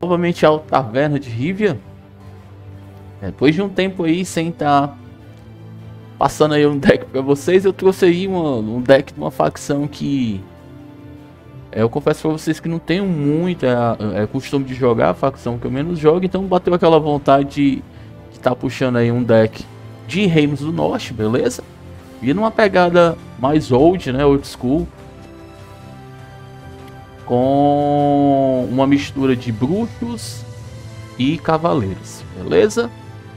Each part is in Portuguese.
novamente ao Taverna de Rivia. Depois de um tempo aí sem estar passando aí um deck para vocês, eu trouxe aí um deck de uma facção que eu confesso para vocês que não tenho muito costume de jogar, a facção que eu menos jogo, então bateu aquela vontade de estar puxando aí um deck de Reinos do Norte, beleza? E numa pegada mais old, né, old school, com uma mistura de bruxos e cavaleiros, beleza?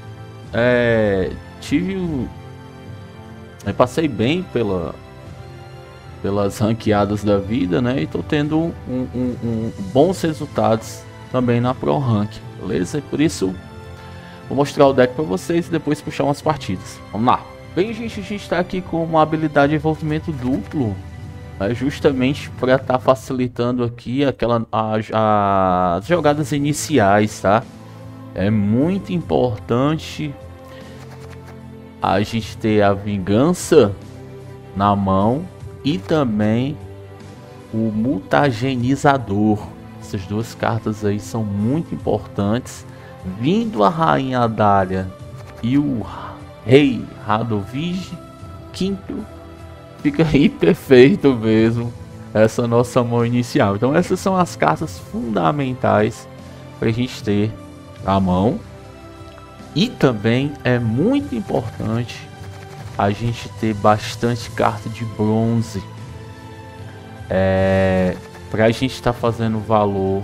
Passei bem pelas ranqueadas da vida, né? E tô tendo bons resultados também na Pro Rank, beleza? E por isso vou mostrar o deck para vocês e depois puxar umas partidas. Vamos lá. Bem, gente, a gente tá aqui com uma habilidade de envolvimento duplo, justamente para estar facilitando aqui as jogadas iniciais, tá? É muito importante a gente ter a vingança na mão e também o mutagenizador. Essas duas cartas aí são muito importantes. Vindo a Rainha Adália e o Rei Radovige V, fica aí perfeito mesmo essa nossa mão inicial. Então essas são as cartas fundamentais para a gente ter a mão. E também é muito importante a gente ter bastante carta de bronze para a gente estar fazendo valor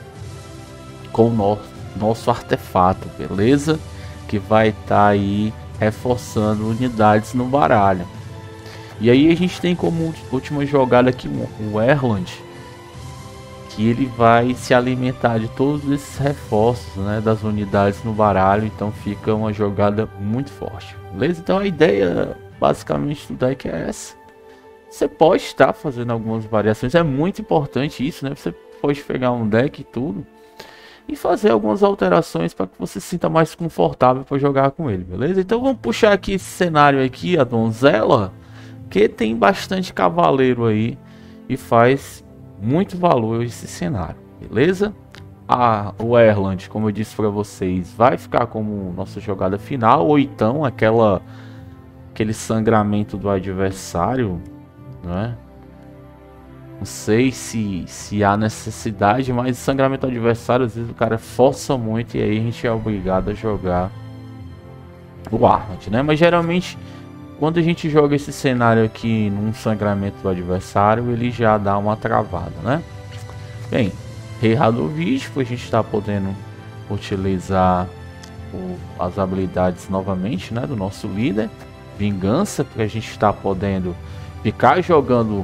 com o nosso artefato, beleza? Que vai estar aí reforçando unidades no baralho. E aí a gente tem como última jogada aqui o Erland, que ele vai se alimentar de todos esses reforços, né, das unidades no baralho. Então fica uma jogada muito forte, beleza? Então a ideia basicamente do deck é essa. Você pode estar fazendo algumas variações, é muito importante isso, né? Você pode pegar um deck e tudo e fazer algumas alterações para que você se sinta mais confortável para jogar com ele, beleza? Então vamos puxar aqui esse cenário aqui, a Donzela, que tem bastante cavaleiro aí e faz muito valor esse cenário, beleza? O Erland, como eu disse para vocês, vai ficar como nossa jogada final, ou então aquele sangramento do adversário, né? Não sei se há necessidade, mas sangramento do adversário, às vezes o cara força muito e aí a gente é obrigado a jogar o Erland, né? Mas geralmente quando a gente joga esse cenário aqui num sangramento do adversário, ele já dá uma travada, né? Bem, Rei Radovige, a gente está podendo utilizar as habilidades novamente, né, do nosso líder. Vingança, porque a gente está podendo ficar jogando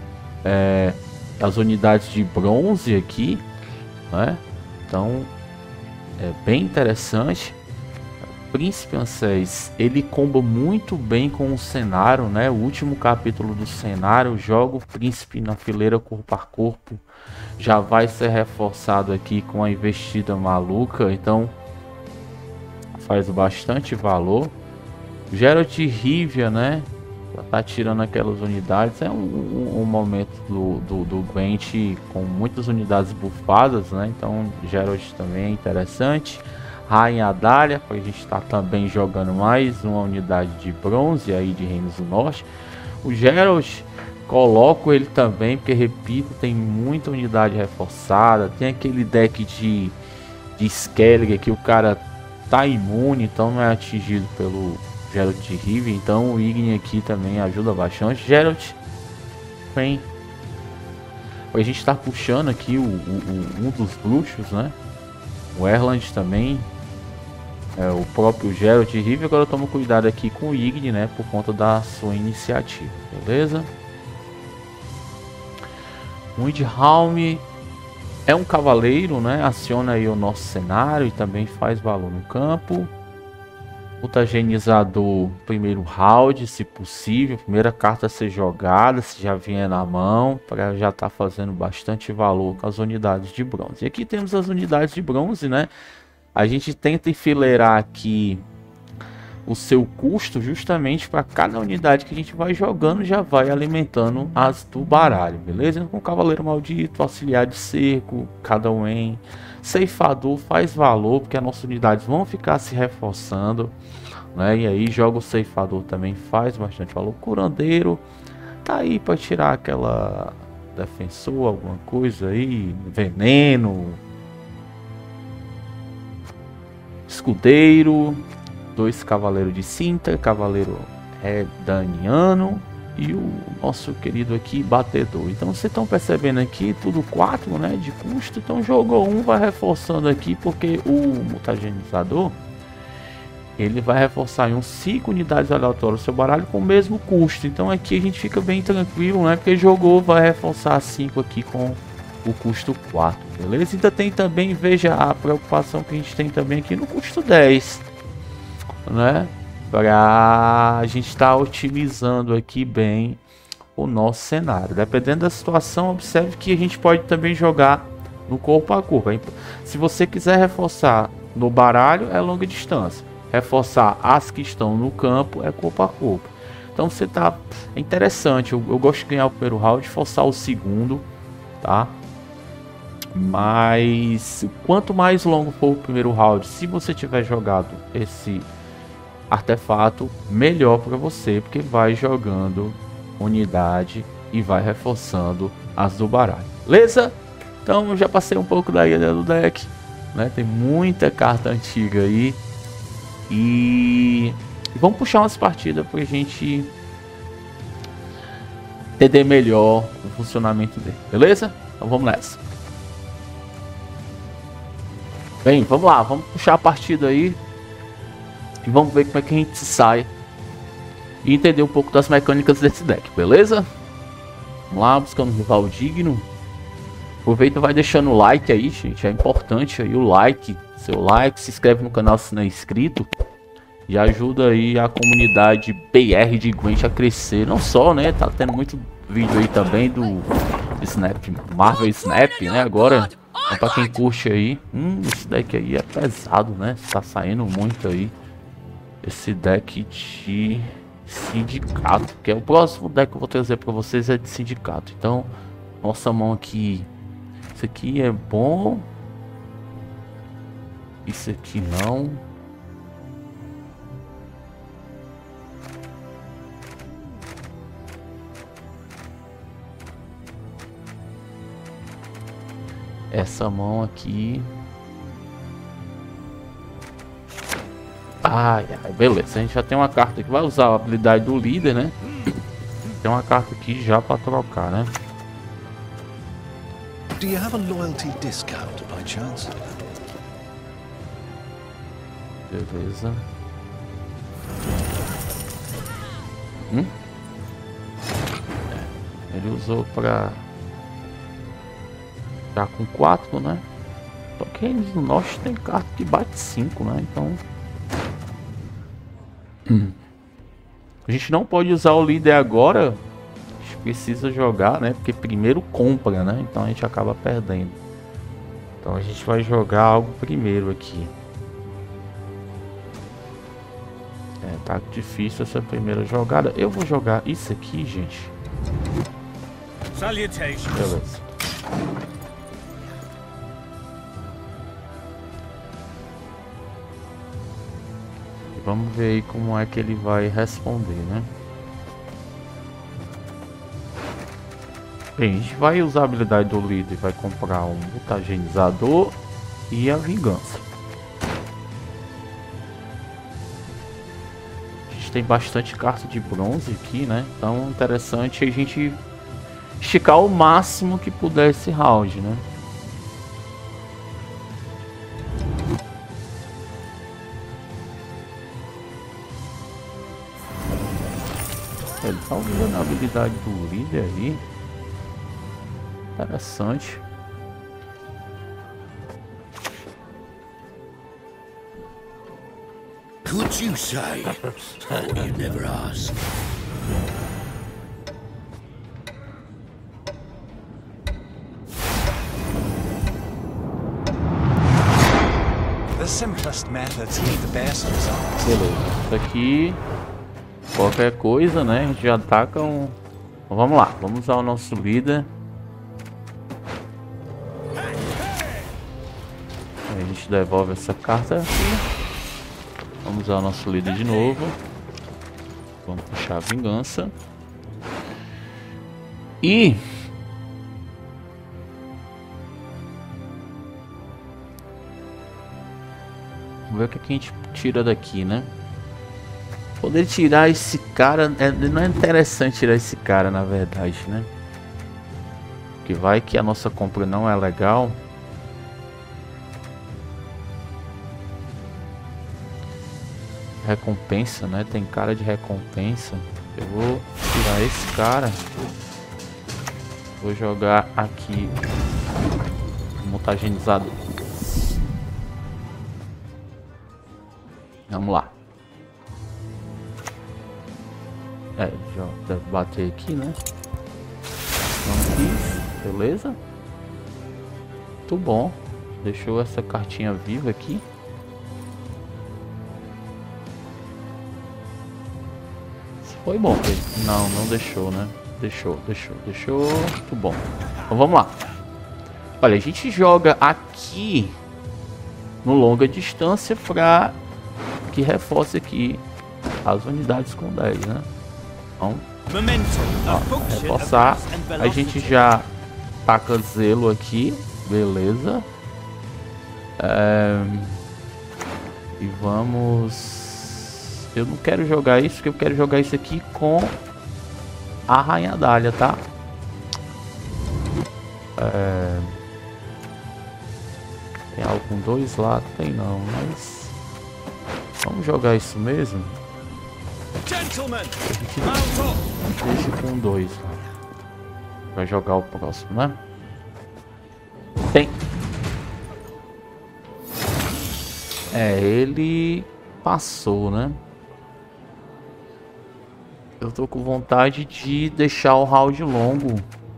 as unidades de bronze aqui, né? Então é bem interessante. Príncipe Ancés, ele comba muito bem com o cenário, né? O último capítulo do cenário, joga o príncipe na fileira corpo a corpo, já vai ser reforçado aqui com a investida maluca, então faz bastante valor. Geralt de Rivia, né? Tá tirando aquelas unidades, é um momento do Gwent com muitas unidades bufadas, né? Então Geralt também é interessante. Rainha Adália, para a gente estar também jogando mais uma unidade de bronze aí de Reinos do Norte. O Geralt, coloco ele também, porque repito, tem muita unidade reforçada. Tem aquele deck de Skellige que o cara tá imune, então não é atingido pelo Geralt de Rivia. Então o Igni aqui também ajuda bastante. Geralt vem a gente estar puxando aqui um dos bruxos, né? O Erland também. O próprio Geralt de Rivia. Agora toma cuidado aqui com o Igni, né? Por conta da sua iniciativa, beleza? Windhelm é um cavaleiro, né? Aciona aí o nosso cenário e também faz valor no campo. Mutagenizador, primeiro round, se possível. Primeira carta a ser jogada, se já vier na mão, para já estar fazendo bastante valor com as unidades de bronze. E aqui temos as unidades de bronze, né? A gente tenta enfileirar aqui o seu custo justamente para cada unidade que a gente vai jogando, já vai alimentando as do baralho, beleza? Com Cavaleiro Maldito, Auxiliar de Cerco, Cadwyn, ceifador faz valor, porque as nossas unidades vão ficar se reforçando, né? E aí joga o ceifador também faz bastante valor. Curandeiro tá aí para tirar aquela defensor, alguma coisa aí, veneno. Escudeiro, 2 cavaleiros de cinta, cavaleiro redaniano e o nosso querido aqui batedor. Então vocês estão percebendo aqui tudo 4, né, de custo. Então jogou um, vai reforçando aqui, porque o mutagenizador ele vai reforçar em uns 5 unidades aleatórias do seu baralho com o mesmo custo. Então aqui a gente fica bem tranquilo, né, porque jogou, vai reforçar 5 aqui com o custo 4, beleza? Ainda tem também, veja a preocupação que a gente tem também aqui no custo 10, né? Para a gente estar otimizando aqui bem o nosso cenário. Dependendo da situação, observe que a gente pode também jogar no corpo a corpo. Se você quiser reforçar no baralho, é longa distância. Reforçar as que estão no campo, é corpo a corpo. Então você tá... É interessante, eu gosto de ganhar o primeiro round, forçar o segundo, tá? Mas quanto mais longo for o primeiro round, se você tiver jogado esse artefato, melhor para você, porque vai jogando unidade e vai reforçando as do baralho, beleza? Então eu já passei um pouco da ilha do deck, né? Tem muita carta antiga aí e vamos puxar umas partidas para a gente entender melhor o funcionamento dele, beleza? Então vamos nessa. Bem, vamos lá, vamos puxar a partida aí e vamos ver como é que a gente sai e entender um pouco das mecânicas desse deck, beleza? Vamos lá, buscando um rival digno. Aproveita e vai deixando o like aí, gente, é importante aí o like, seu like, se inscreve no canal se não é inscrito e ajuda aí a comunidade BR de Gwent a crescer, não só, né, tá tendo muito vídeo aí também do Snap, Marvel Snap, né, agora... Então, pra quem curte aí, esse deck aí é pesado, né? Tá saindo muito aí. Esse deck de sindicato, que é o próximo deck que eu vou trazer pra vocês, é de sindicato. Então, nossa mão aqui. Isso aqui é bom. Isso aqui não. Essa mão aqui. Beleza. A gente já tem uma carta que vai usar a habilidade do líder, né? Tem uma carta aqui já para trocar, né? Do you have a loyalty discount by chance? Beleza. Ele usou para... Tá com 4, né? Só que eles no norte tem carta que bate 5, né? Então... A gente não pode usar o líder agora. A gente precisa jogar, né? Porque primeiro compra, né? Então a gente acaba perdendo. Então a gente vai jogar algo primeiro aqui. Tá difícil essa primeira jogada. Eu vou jogar isso aqui, gente. Beleza. Vamos ver aí como é que ele vai responder, né? Bem, a gente vai usar a habilidade do líder, vai comprar um mutagenizador e a vingança. A gente tem bastante carta de bronze aqui, né? Então é interessante a gente esticar o máximo que puder esse round, né? Ele tá usando a habilidade do líder aí. Interessante. Could you say? Oh, you never ask. The simplest methods lead the best results. Beleza, isso aqui, qualquer coisa, né? A gente já ataca um... Então, vamos lá, vamos usar o nosso líder. gente devolve essa carta aqui. Vamos usar o nosso líder de novo. Vamos puxar a vingança. E... vamos ver o que a gente tira daqui, né? Poder tirar esse cara... não é interessante tirar esse cara, na verdade, né? Porque vai que a nossa compra não é legal. Recompensa, né? Tem cara de recompensa. Eu vou tirar esse cara. Vou jogar aqui mutagenizado. Vamos lá. Já deve bater aqui, né? Vamos aqui. Beleza? Muito bom. Deixou essa cartinha viva aqui. Foi bom, Pedro. Não deixou, né? Deixou. Muito bom. Então vamos lá. Olha, a gente joga aqui no longa distância para que reforce aqui as unidades com 10, né? Então, reforçar. A gente já taca zelo aqui. Beleza. E vamos... eu não quero jogar isso, porque eu quero jogar isso aqui com a Rainha-Dália, tá? Tem algo com 2 lá? Tem não, mas... vamos jogar isso mesmo. A gente deixa com 2. Vai jogar o próximo, né? Tem. Ele passou, né? Eu tô com vontade de deixar o round longo.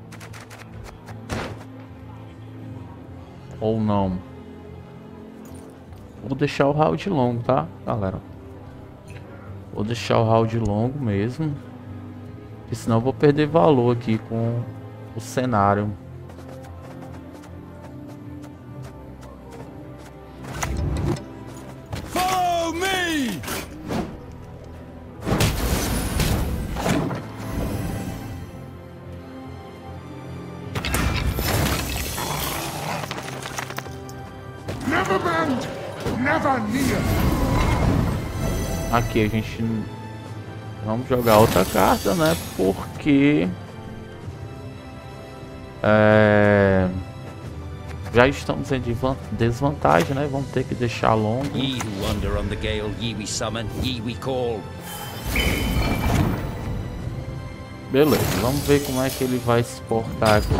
Ou não. Vou deixar o round longo, tá, galera? Vou deixar o round longo mesmo. Porque senão eu vou perder valor aqui com o cenário. Follow me! Never bend, never near. Aqui a gente... vamos jogar outra carta, né? Porque... já estamos em desvantagem, né? Vamos ter que deixar longo. Ye who wander on the gale, ye we summon, ye we call. Beleza, vamos ver como é que ele vai se portar aqui.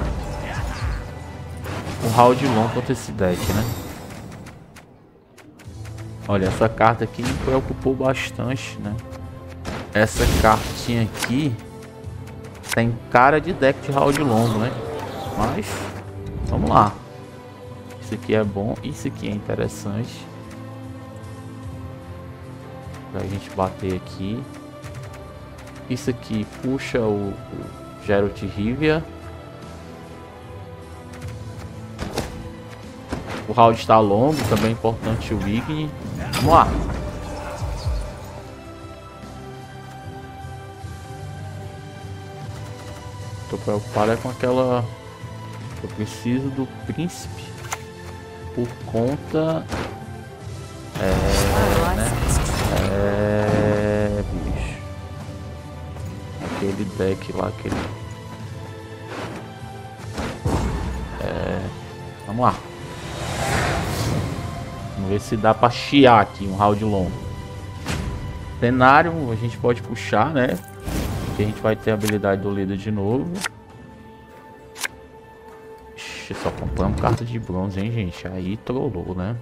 O round longo contra esse deck, né? Olha, essa carta aqui me preocupou bastante, né? Essa cartinha aqui tem cara de deck de round longo, né? Mas, vamos lá. Isso aqui é bom, isso aqui é interessante. Pra gente bater aqui. Isso aqui puxa o Geralt Rivia. O round está longo, também é importante o Igni. Vamos lá. Tô preocupado com aquela... eu preciso do príncipe por conta... bicho. Aquele deck lá, aquele... vamos lá. Vamos ver se dá pra chiar aqui um round longo. Cenário, a gente pode puxar, né? Porque a gente vai ter a habilidade do líder de novo. Ixi, só compramos carta de bronze, hein, gente? Aí trollou, né?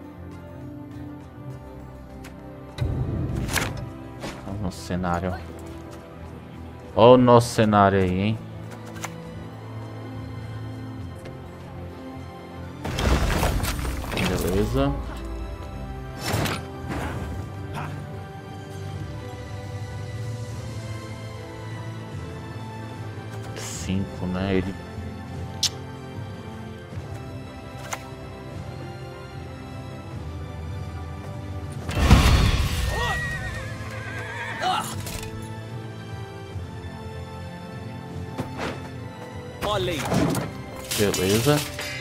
Nosso cenário. Olha o nosso cenário aí, hein? Beleza. Cinco, né? Ele... Beleza.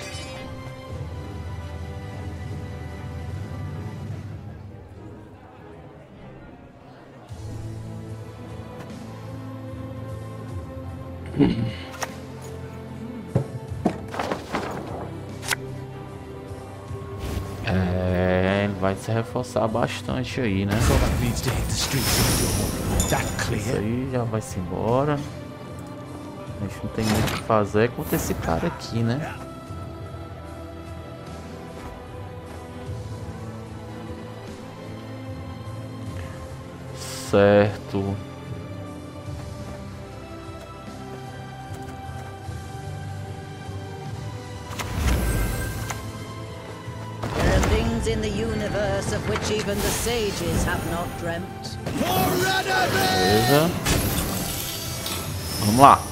É, ele vai se reforçar bastante aí, né? So that needs to hit the streets of Doom. That Isso clear? aí já vai se embora. A gente não tem muito o que fazer contra esse cara aqui, né? Certo. There are things in the universe of which even the sages have not dreamt. Beleza. Vamos lá.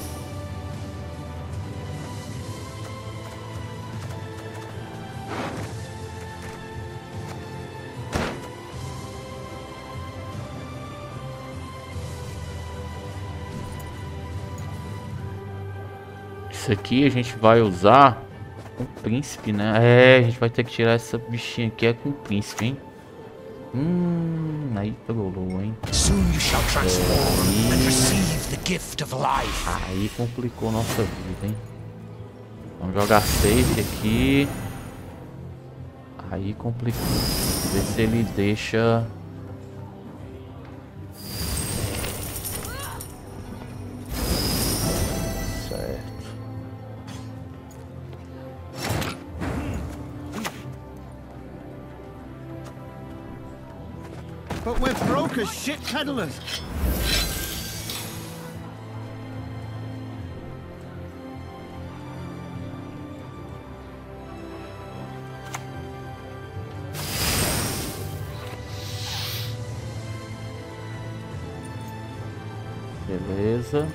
Isso aqui a gente vai usar com o príncipe, né? É, a gente vai ter que tirar essa bichinha aqui é com o príncipe, hein? Aí trolou, hein? Soon you shall transform and receive the gift of life. Aí complicou nossa vida, hein? Vamos jogar safe aqui. Aí complicou. Ver se ele deixa... Certo. But we're broke as shit peddlers. Beleza.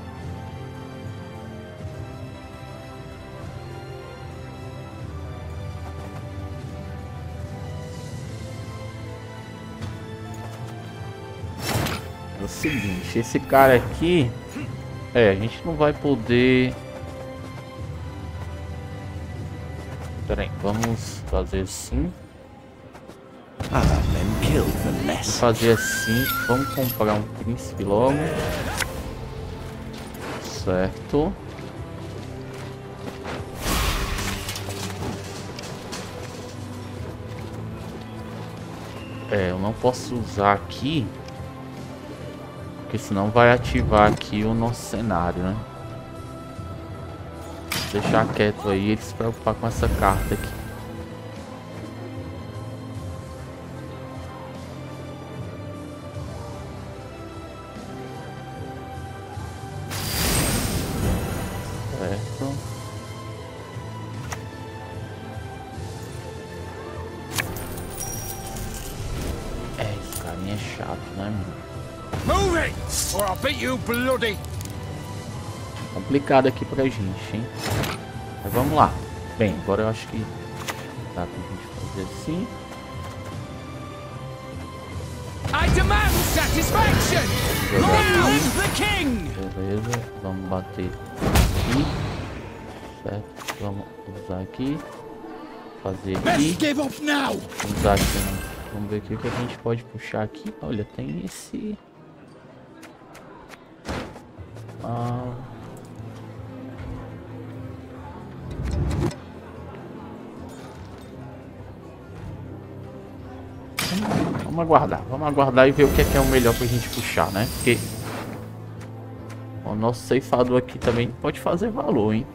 É o seguinte, esse cara aqui... a gente não vai poder... Pera aí, vamos fazer assim. Other men killed for Vamos less. fazer assim, vamos comprar um príncipe logo. Certo. Eu não posso usar aqui, porque senão vai ativar aqui o nosso cenário, né? Vou deixar quieto aí, ele se preocupar com essa carta aqui. Certo. Esse carinha é chato, né, mano? Move it, or I'll beat you bloody. Complicado aqui pra gente, hein? Mas vamos lá. Bem, agora eu acho que dá pra gente fazer assim. I demand satisfaction. Round the king. Beleza, vamos bater aqui. Certo, vamos usar aqui. Fazer aqui. Let's give up now. Usar aqui. Vamos ver aqui o que a gente pode puxar aqui. Olha, tem esse... Vamos aguardar e ver o que é o melhor pra gente puxar, né? Porque o nosso ceifador aqui também pode fazer valor, hein?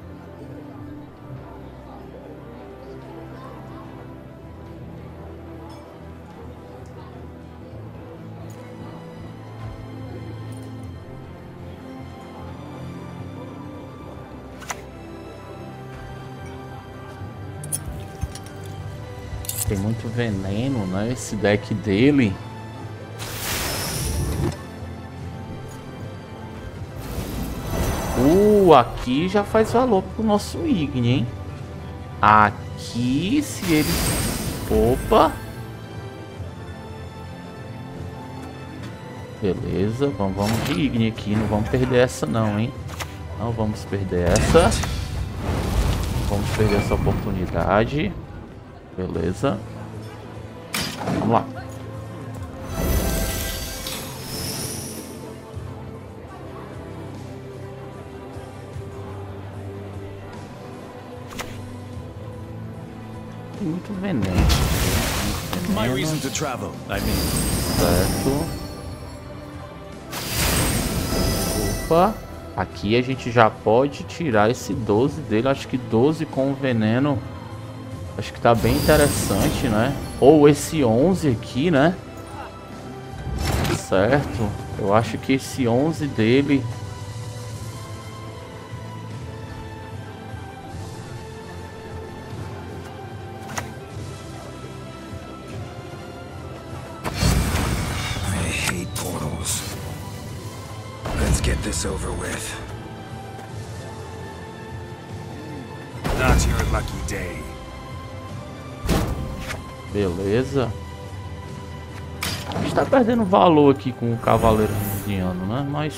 Tem muito veneno, né? Esse deck dele. Aqui já faz valor pro nosso Igni, hein? Aqui, se ele... Opa! Beleza, vamos de Igni aqui. Não vamos perder essa não, hein? Não vamos perder essa. Vamos perder essa oportunidade. Beleza. Vamos lá. Tem muito veneno. My reason to travel, I mean. Certo. Opa. Aqui a gente já pode tirar esse 12 dele. Acho que 12 com veneno. Acho que tá bem interessante, né? Ou esse 11 aqui, né? Certo. Eu acho que esse 11 dele... I hate portals. Let's get this over with. Not your lucky day. Beleza. A gente tá perdendo valor aqui com o Cavaleiro Indiano, né? Mas...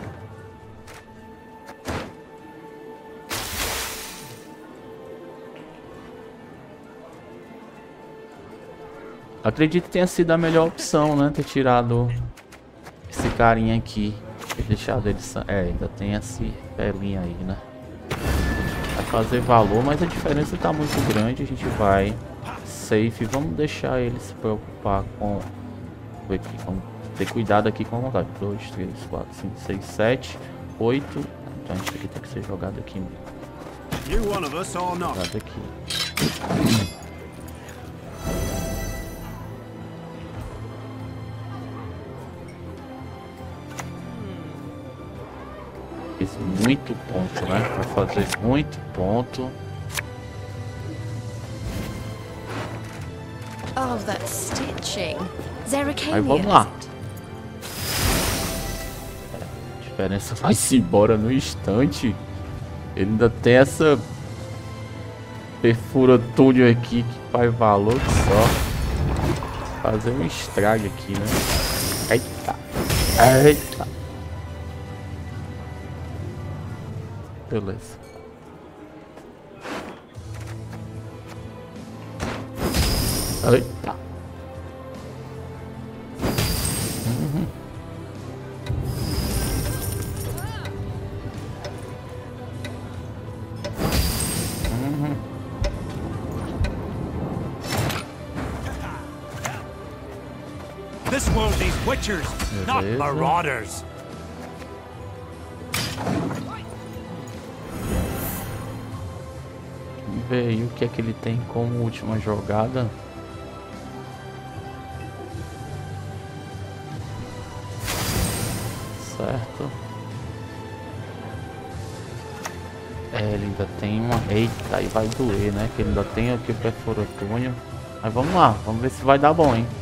acredito que tenha sido a melhor opção, né? Ter tirado esse carinha aqui. Ter deixado ele... ainda tem esse pelinho aí, né? Vai fazer valor, mas a diferença tá muito grande. A gente vai... safe, vamos deixar ele se preocupar com... vamos ter cuidado aqui com a vontade. 2, 3, 4, 5, 6, 7, 8. Então isso aqui tem que ser jogado aqui mesmo. Jogado aqui. Fiz muito ponto, né? Vai fazer muito ponto. Oh, that stitching. Zerricania. Aí vamos lá. A diferença vai-se embora no instante. Ele ainda tem essa perfura túnel aqui que faz valor só. Fazer um estrago aqui, né? Eita. Eita. Beleza. Eita. This world needs witchers, not Beleza. marauders. Vamos ver aí o que é que ele tem como última jogada. Certo. Ele ainda tem uma... Eita, aí vai doer, né? Que ele ainda tem aqui o perfurotúnio. Mas vamos lá, vamos ver se vai dar bom, hein?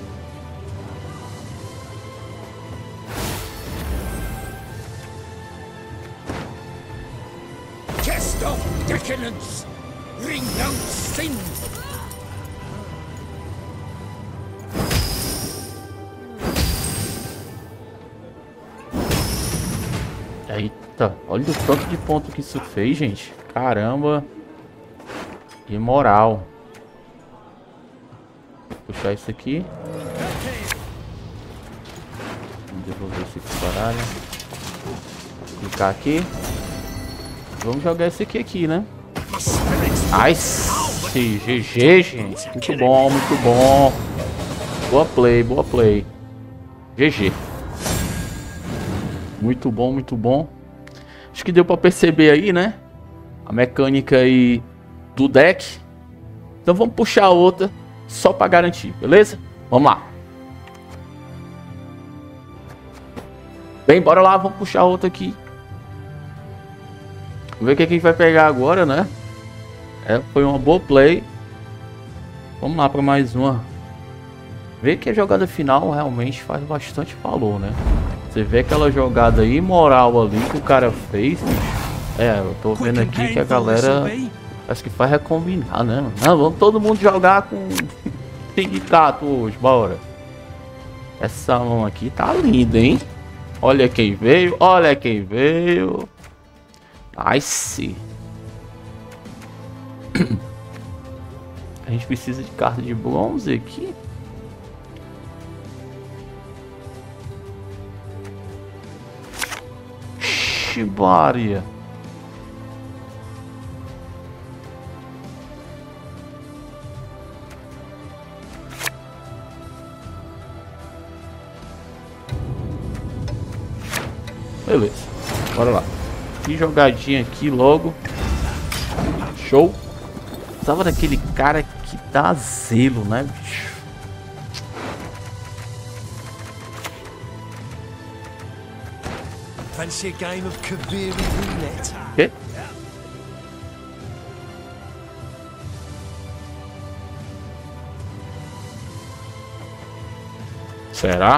Cast off decadence! Renounce sin! Eita, olha o tanto de ponto que isso fez, gente. Caramba. Que moral. Vou puxar isso aqui. Vamos devolver esse aqui pro baralho. Clicar aqui. Vamos jogar esse aqui, né? Nice. GG, gente. Muito bom, muito bom. Boa play, boa play. GG. Muito bom, muito bom. Acho que deu pra perceber aí, né? A mecânica aí do deck. Então vamos puxar outra só pra garantir, beleza? Vamos lá. Bem, bora lá, vamos puxar outra aqui. Vamos ver o que a gente vai pegar agora, né? Foi uma boa play. Vamos lá para mais uma. Vê que a jogada final realmente faz bastante valor, né? Você vê aquela jogada imoral ali que o cara fez. É, eu tô vendo aqui que a galera acho que faz recombinar, né? Não, vamos todo mundo jogar com sindicato hoje, bora. Essa mão aqui tá linda, hein? Olha quem veio, olha quem veio. Nice. A gente precisa de carta de bronze aqui. Xibaria. Beleza, bora lá. Que jogadinha aqui logo. Show. Tava daquele cara que dá zelo, né, bicho? Fancy a game of Kaviri roulette? Quê? Será?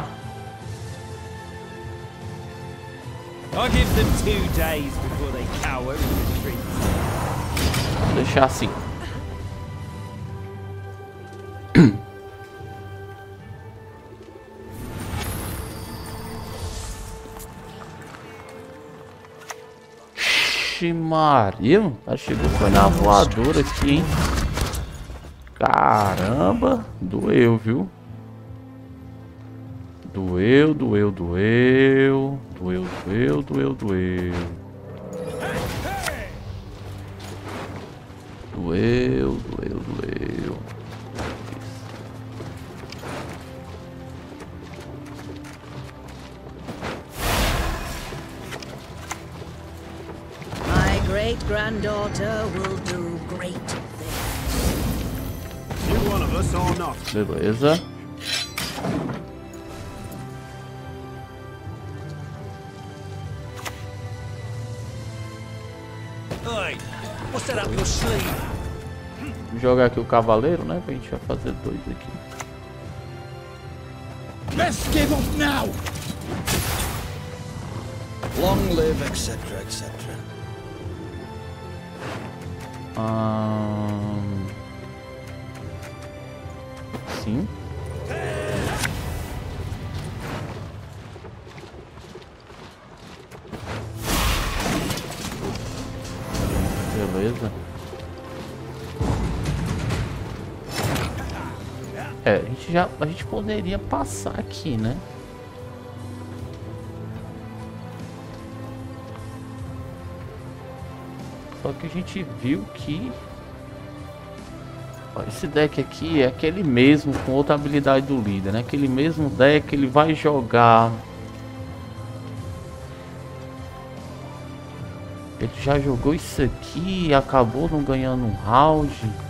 I'll give them 2 days before they cower and retreat. Vou deixar assim. Ixi, Maria, chegou foi na voadora aqui, hein? Caramba, doeu, viu? Doeu, doeu, doeu. Doeu, doeu, doeu, doeu. Doeu, doeu, doeu. My great-granddaughter will do great things. You one of us or not? Beleza. Oi, what's that up your sleeve? Vou jogar aqui o cavaleiro, né? Que a gente vai fazer 2 aqui. Let's give up now! Long live, etc., etc. Sim. Beleza. É, a gente poderia passar aqui, né? Só que a gente viu que ó, esse deck aqui é aquele mesmo com outra habilidade do líder, né? Aquele mesmo deck, ele vai jogar. Ele já jogou isso aqui e acabou não ganhando um round.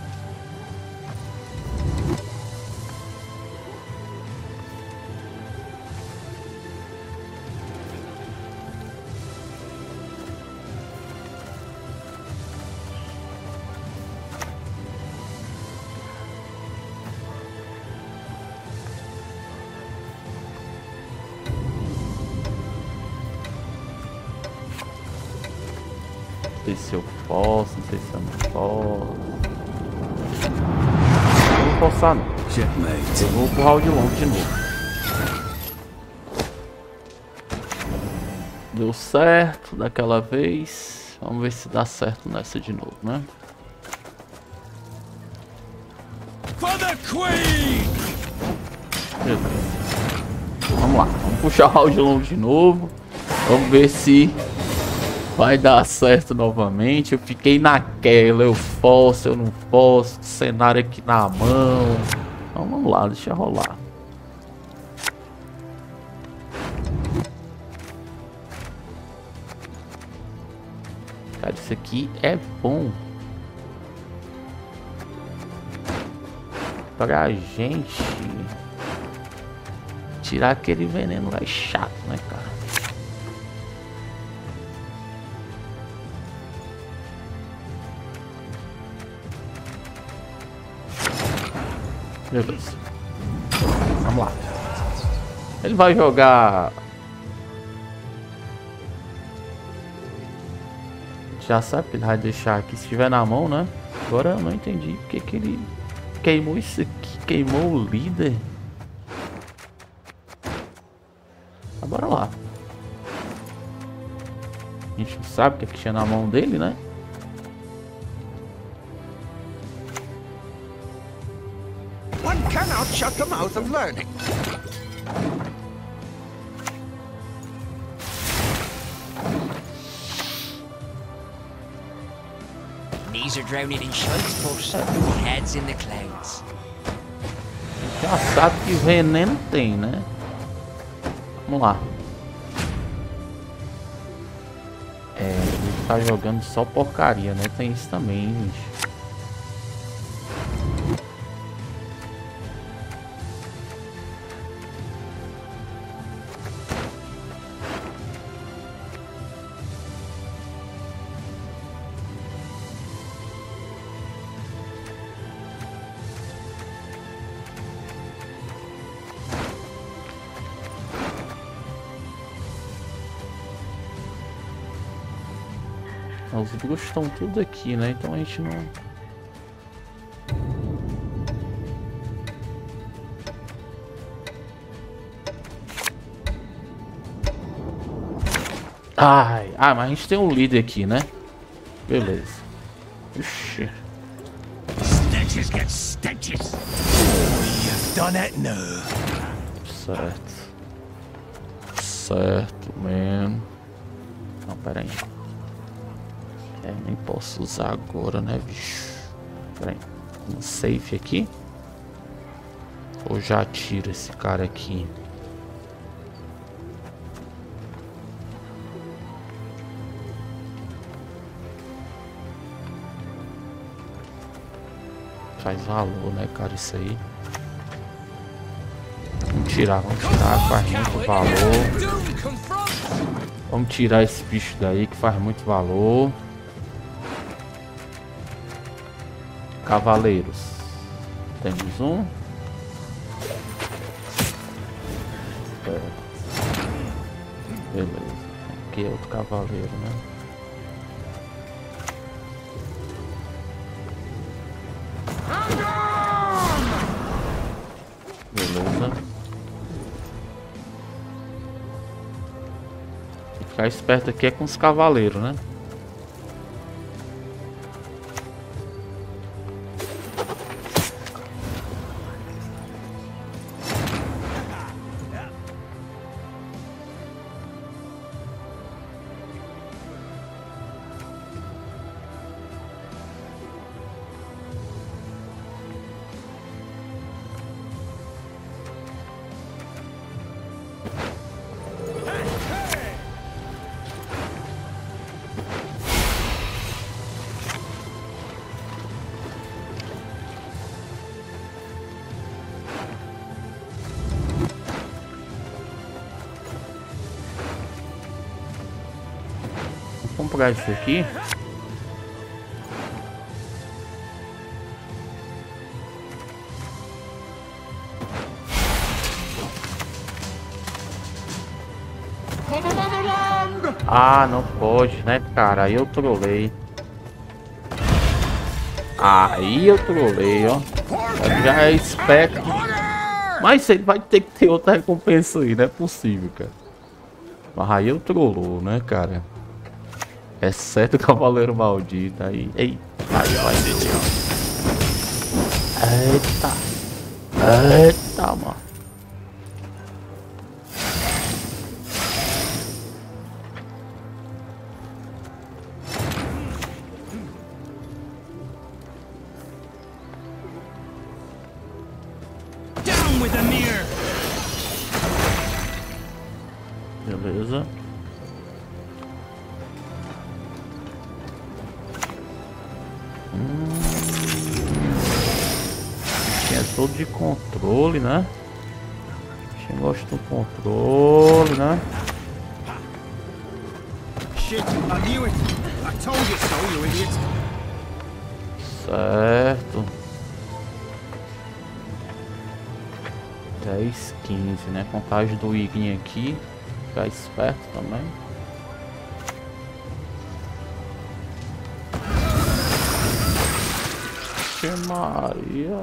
Não sei se eu posso, não sei se eu não posso. Não vou forçar não. Checkmate. Eu vou pro round longo de novo. Deu certo daquela vez. Vamos ver se dá certo nessa de novo, né? For the Queen! Beleza. Vamos lá, vamos puxar o round longo de novo. Vamos ver se vai dar certo novamente. Eu fiquei naquela, eu posso, eu não posso. Cenário aqui na mão. Então vamos lá, deixa rolar. Cara, isso aqui é bom pra gente tirar aquele veneno lá chato, né, cara? Beleza. Vamos lá. Ele vai jogar... Já sabe que ele vai deixar aqui se estiver na mão, né? Agora eu não entendi porque que ele queimou isso aqui. Queimou o líder. Mas bora lá. A gente não sabe o que tinha na mão dele, né? One cannot shut the mouth of learning. Knees are drowning in shite, folks. Heads in the clouds. Já sabe que veneno tem, né? Vamos lá. Ele tá jogando só porcaria, né? Tem isso também, gente. Os bruxos estão tudo aqui, né? Então a gente não... mas a gente tem um líder aqui, né? Beleza. Ixi. Stenches get stenches. You've done it now. Certo. Certo, man. Não, pera aí. Nem posso usar agora, né, bicho? Pera aí. Um safe aqui. Ou já tiro esse cara aqui? Faz valor, né, cara, isso aí. Vamos tirar, faz muito valor. Vamos tirar esse bicho daí que faz muito valor. Cavaleiros. Temos um. Beleza. Aqui é outro cavaleiro, né? Beleza. Ficar esperto aqui é com os cavaleiros, né? Vamos pegar isso aqui. Ah, não pode, né, cara? Aí eu trolei. Aí eu trolei, ó. Já é esperto. Mas ele vai ter que ter outra recompensa aí, não é possível, cara. Mas aí eu trollou, né, cara? Exceto o Cavaleiro Maldito aí. Eita, vai. Eita, mano. Down with the mirror. Beleza. É todo de controle, né? Quem gosta do controle, né? Shit, I knew it. I told you so, you idiot. Certo. 10, 15, né? Contagem do Igni aqui. Ficar esperto também. Que Maria.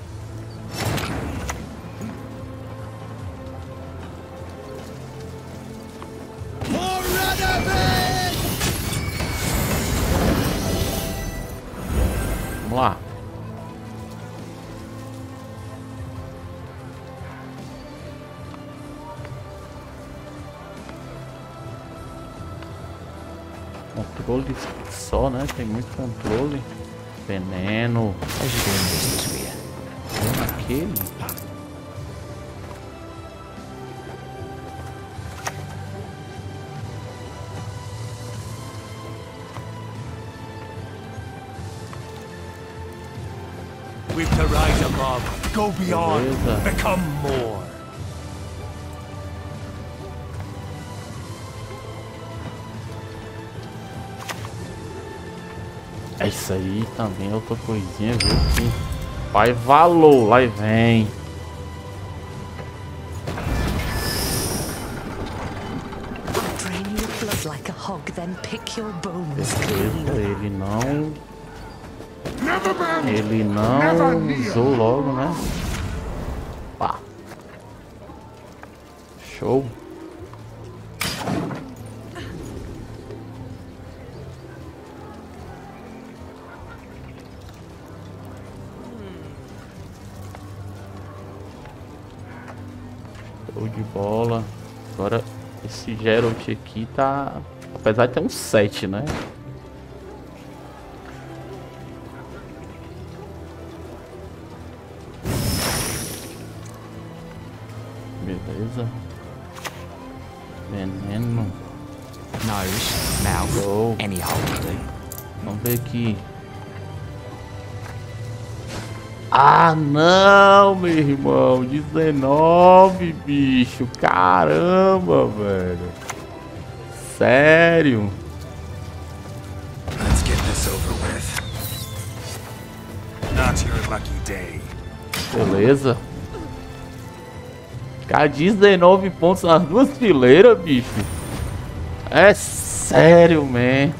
Vamos lá. Controle só, né? Tem muito controle. Veneno. Aquele. We've to rise above, go beyond, Beleza. become more. É isso aí também, outra coisinha, viu? Que vai valor, lá e vem. Drain your blood like a hog, then pick your bones Beleza, clean. ele não usou logo, né? Pá. Show. Show de bola. Agora esse Geralt aqui tá... Apesar de ter um 7, né? Beleza. Veneno. Nose, mouth, Show. any hole will do. Vamos ver aqui. Ah, não, meu irmão. 19, bicho. Caramba, velho. Sério. Let's get this over with. Not your lucky day. Beleza. Cara, 19 pontos nas duas fileiras, bicho. É sério, man.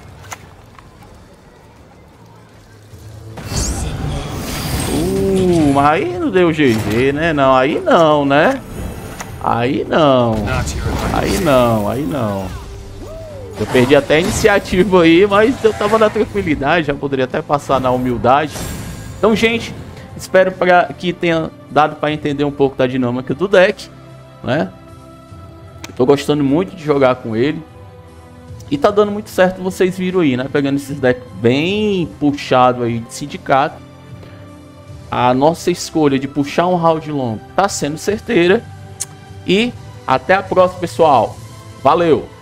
Mas aí não deu GG, né? Não, aí não, né? Aí não. Not your lucky Aí não, aí não. Eu perdi até a iniciativa aí, mas eu tava na tranquilidade, já poderia até passar na humildade. Então, gente, espero que tenha dado para entender um pouco da dinâmica do deck, né? Tô gostando muito de jogar com ele. E tá dando muito certo, vocês viram aí, né? Pegando esses decks bem puxado aí de sindicato. A nossa escolha de puxar um round longo tá sendo certeira. E até a próxima, pessoal. Valeu!